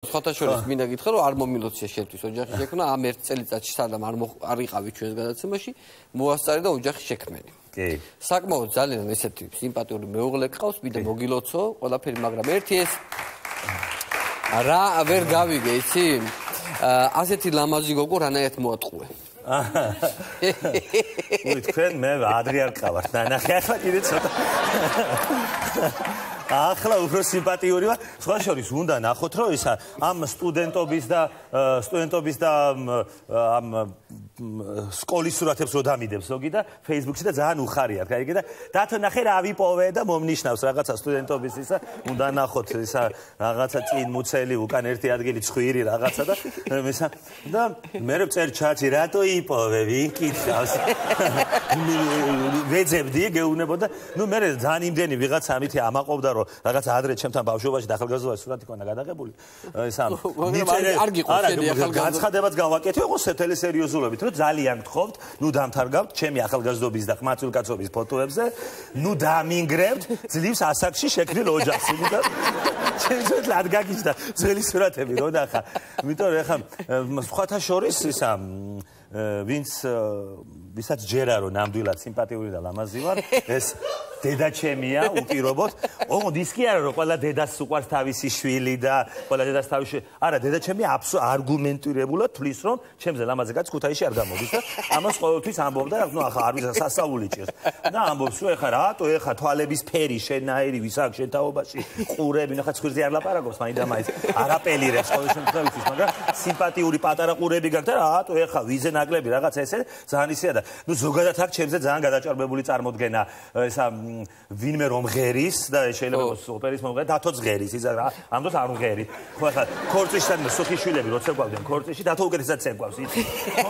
სხვათა შორის მინდა გითხრა რომ არ მომილოცია შენთვის ოჯახის შექმნა ამ ერთ წელიწადში სადამ არ იყავი ჩვენს გადაცემაში მოასწარე და ოჯახის შექმენი. კი. საკმაოდ ძალიან ესეთი სიმპათიური მეუღლე გყავს, მინდა მოგილოცო ყველაფერი, მაგრამ ერთი ეს რა ვერ გავიგე, იცი? ასეთი ლამაზი გოგო რანაირად მოატყუე. თქვენ მე ადრე არ ყავართ, ნახე ახლა კიდე ცოტა. ახლა უფრო სიმპათიური ვარ. სხვა შორის უნდა ნახოთ, რომ ისა ამ სტუდენტობის და ამ სკოლის სურათებს რო დამიდებს ზოგი და Facebook-ში და ძალიან უხარია, კაიგე და დათო ნახე რა ვიპოვე და მომნიშნავს რაღაცა სტუდენტობის ისა, უნდა ნახოთ ისა რაღაცა წინ მუცელი, უკან ერთი ადგილი ცხვირი რაღაცა და მისა და მე ვწერ ჩატში რატო იპოვე, ვინ კითხავს. ვეძებდი, გეუბნებოდა, ნუ მე ძალიან იმდენი ვიღაცა ამითი ამაყობდა რომ რაღაც ადრე ჩემთან ბავშვობაში და ახალგაზრდობაში სურათი ქონა გადაღებული. ისა არ გიყო შენი ახალგაზრდა. გაცხადებაც გავაკეთე, იყო სეთელი სერიოზულობით, რომ ძალიან გთხოვთ, ნუ დამთარგავთ ჩემი ახალგაზრდობის და ხმაწვილ კაცობის ფოტოებზე, ნუ დამინგრებთ ძლივს ასაკში შექმნილ ოჯახს. ჩემს ლად გაგიჩნდა ძველი სურათები, რო ნახა. იმიტომ რომ ეხა სხვათა შორის ისა ვისაც ჯერა რომ ნამდვილად სიმპათიური და ლამაზი ვარ, ეს დედა ჩემია უპირობოდ. ოღონდ ის კი არა რომ ყველა დედას უყვარს თავისი შვილი და ყველა დედას თავისი არა, დედა ჩემი არგუმენტირებულად თვლის რომ ჩემზე ლამაზი კაცი ქუთაისში არ გამოდის და ამას ყოველთვის ამბობდა, ნუ ახლა არ ვიცი სასწაული ჭირს. და ამბობს რომ ეხა რატო ეხა თვალების ფერი შენაირი ვის აქვს შენ თაობაში, ყურები, ნახა ცხვირზე არ ლაპარაკობს მაინც და მაინც. არ აპელირებს ყოველ შემთხვევაში, მაგრამ სიმპათიური პატარა ყურები გაქვს და რატო ეხა ვიზე ნაკლები რაღაც ესე ძალიან ისეა და ნუ ზოგადად აქ ჩემზე ძალიან გადაჭარბებული წარმოდგენა ესა ვინმე რომ ღერის და შეიძლება ოპერის მომღერალი დათო ღერის ისა რა ამ დროს არ მღერი ხო ახლა ქორწილიდან სოხიშვილები როცა გვავდნენ ქორწილში დათო უკეთესად ცეკვავს იცი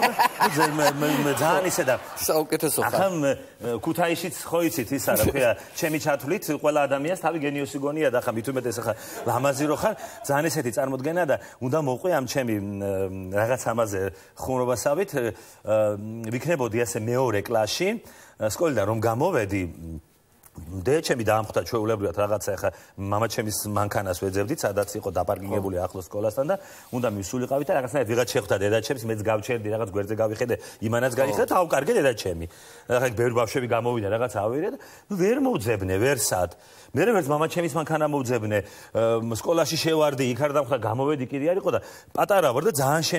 მე ძალიან ისე და საუკეთესო ხარ ახლა ქუთაისშიც ხო იცით ისა რა ქვია ჩემი ჩათვლით ყველა ადამიანს თავი გენიოსი გონია და ახლა მით უმეტეს ახლა ლამაზი რო ხარ ძალიან ესეთი წარმოდგენა და უნდა მოყვე ამ ჩემი რაღაც ამაზე ხუმრობასავით ვიქნებოდი ასე მეორე კლასში სკოლიდან რომ გამოვედი დედაჩემი დაამხთა ჩვეულებრივად რაღაცა ახლა მამაჩემის მანქანას ვეძებდით სადაც იყო დაპარკინგებული ახლოს სკოლასთან და უნდა მივსულიყავით და რაღაცნაირად ვიღაც შეხვდა დედაჩემს მეც გავჩერდი რაღაც გვერდზე გავიხედე იმანაც გაიხდა და ავკარგე დედაჩემი ახლა ბევრი ბავშვები გამოვიდა რაღაც ავირე და ვერ მოვძებნე ვერსად მე ვერც მამაჩემის მანქანა მოვძებნე სკოლაში შევარდი იქ არ დამხდა გამოვედი კიდე არ იყო და პატარა ვარ და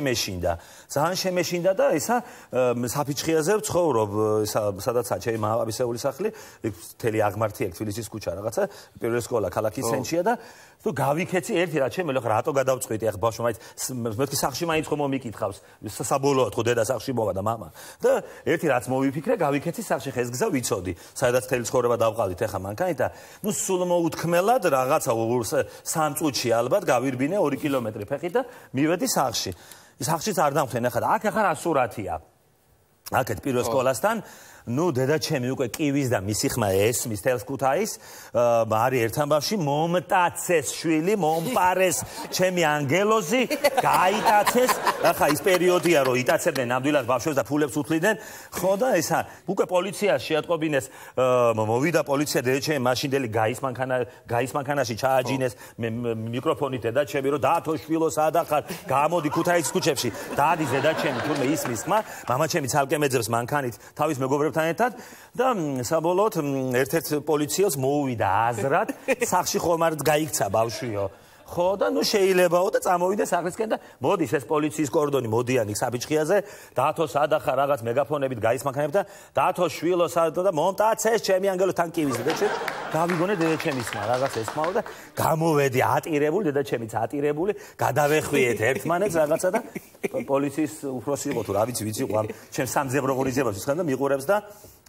ძალიან შემეშინდა და ისა საფიჩხიაზე ვცხოვრობ ისა სადაც ჩემი მამაბისეული სახლი თელი აღმართი ეგ თბილისის ქუჩა რაღაცა პირველი სკოლა ქალაქის ცენტრია და თუ გავიქეცი ერთი რა ჩემი ხო რატო გადავწყვიტე ახ ბავშვი მაინც მეთქი სახში მაინც ხო მომიკითხავს საბოლოოდ ხო დედა სახში მოვა და მამა და ერთი რაც მოვიფიქრე გავიქეცი სახში ხეს გზა ვიცოდი სადაც თელი ცხოვრება დავყავდით ახლა მანქანით და ნუ სულ მოუთქმელად რაღაცა 3 წუთში ალბათ გავირბინე 2 კილომეტრი ფეხით და მივედი სახში სახშიც არ დამხვდნენ ახლა აქ ახლა რა სურათია აქეთ პირველ სკოლასთან ნუ დედაჩემი უკვე კივის და მისი ხმა ესმის თელს ქუთაის არის ერთ ამბავში მომტაცეს შვილი მომპარეს ჩემი ანგელოზი გაიტაცეს ახლა ის პერიოდია რომ იტაცებდნენ ნამდვილად ბავშვებს და ფულებს უთლიდნენ ხო და ესა უკვე პოლიციას შეატყობინეს მოვიდა პოლიცია დედაჩემი მაშინდელი გაის მანქანაში ჩააჯინეს მიკროფონი დედაჩემი რომ დათო შვილო სადა ხარ გამოდი ქუთაისის ქუჩებში დადის დედაჩემი თურმე ისმის ხმა მამაჩემი ცალკე მეძებს მანქანით თავის მეგობრებს თანეთად და საბოლოოდ ერთ-ერთ პოლიციელს მოუვიდა აზრად სახში ხომ არ გაიქცა ბავშვიო ხო და ნუ შეიძლებაო და წამოვიდა სახლისკენ და მოდის ეს პოლიციის კორდონი მოდიანი საფიჩხიაზე დათო სადა ხარ რაღაც მეგაფონებით გაისმანქანებ და დათო შვილო სადა და მომტაცეს ჩემი ანგელო თან კივის დედაჩემი გავიგონე დედაჩემის ხმა რაღაც ესმაო და გამოვედი ატირებული დედაჩემიც ატირებული გადავეხვიეთ ერთმანეთს რაღაცა და პოლიციის უფროსი იყო თუ რა ვიცი იყო ამ ჩემ სამძებრო ღურიზებას ისხან და მიყურებს და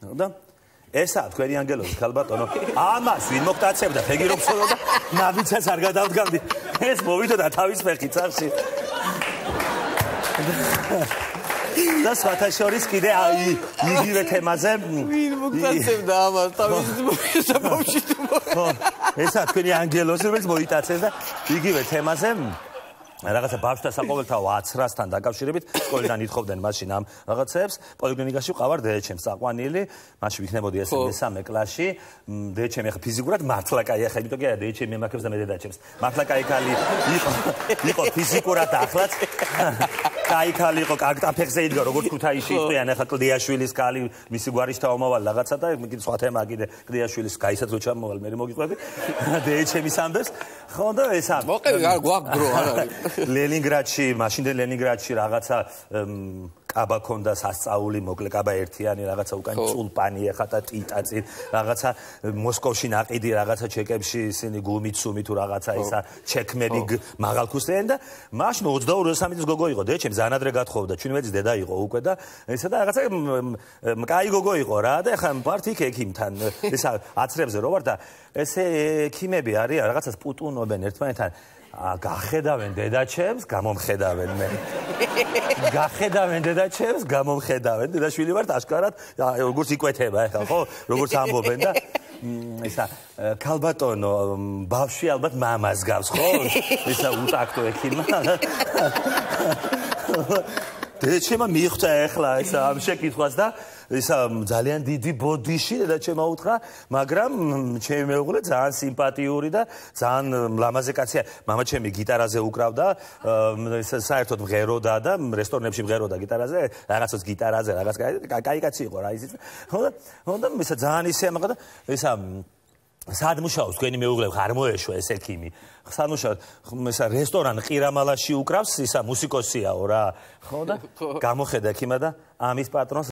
ესაა თქვენი ანგელოზი ქალბატონო ამას ვინ მოგტაცებდა ფეგი რო ხსოვდა ნაბიცას არ გადავდგამდი ეს მოვიდოდა თავის ფეხით სახში და სხვათა შორის კიდე იგივე თემაზე ვინ მოგტაცებდა ამას თავის ბავშვი ესაა თქვენი ანგელოზი რომელიც მოიტაცეს და იგივე თემაზე რაღაცა ბავშვთა საყოველთაო აცრასთან დაკავშირებით სკოლიდან ითხოვდნენ მაშინ ამ რაღაცებს პოლიკლინიკაში ვყავარ დედაჩემს წაყვანილი მაშინ ვიქნებოდი ესე მესამე კლასში დედაჩემი ახლა ფიზიკურად მართლა კაი ახლა იმიტომ კი არა დედაჩემი ემაქებს და მე დედაჩემს მართლა კაი ქალი იყო ფიზიკურად ახლაც კაი ქალი იყო კაკტაფეხზე იდგა როგორც ქუთაისში იყვიან ახლა კლდიაშვილის ქალი მისი გვარის თავმოვალ რაღაცა და კიდე სხვა თემა კიდე კლდიაშვილის კაისაც რო ჩამოვალ მე მოგიყვები დედაჩემის ამბებს ხო და ესა მოყევი არ გვაგბრო არ არის ლენინგრადში, მაშინდელ ლენინგრადში რაღაცა კაბა ქონდა სასწაული, მოკლე კაბა ერთიანი, რაღაცა უკან წულპანი ეხათა ტიტაწი, რაღაცა მოსკოვში ناقიდი, რაღაცა ჩეკებში ისინი გუმიცუმი თუ რაღაცა ისა ჩექმები მაღალქუსტიანი და მაშინ 22-23 წლის გოგო იყო, დედაჩემ ზანადრე გათხოვდა, ჩვენვეძის დედა იყო უკვე და ესა და რაღაცა კაი გოგო იყო რა და ეხა ვართ იქ ექიმთან, ესა აცრებზე რო ვარ და ესე ექიმები არიან, რაღაცას პუტუნობენ ერთმანეთთან გახედავენ დედაჩემს, გამომხედავენ მე. გახედავენ დედაჩემს, გამომხედავენ. დედაშვილი ვართ აშკარად, როგორც იკვეთება ახლა, ხო? როგორც ამბობენ და ისა ქალბატონო, ბავშვი ალბათ მამას გავს, ხო? ისა უტაქტო ექიმა. დედაჩემა მიხვდა ახლა ისა ამ შეკითხვას და ისა ძალიან დიდი ბოდიში დედაჩემა უთხრა, მაგრამ ჩემი მეუღლე ძალიან სიმპათიური და ძალიან ლამაზე კაცია. მამაჩემი გიტარაზე უკრავდა, საერთოდ მღეროდა და რესტორნებში მღეროდა გიტარაზე, რაღაცას გიტარაზე, რაღაც კაი კაცი იყო რა ისიც. ხო და ისა ძალიან ისე ამაღა და ისა სად მუშაობს თქვენი მეუღლე არ მოეშვა ეს ექიმი. სად მუშაობს? ისა რესტორან ყირამალაში უკრავს, ისა მუსიკოსიაო რა. ხო და გამოხედა ექიმა და ამის პატრონს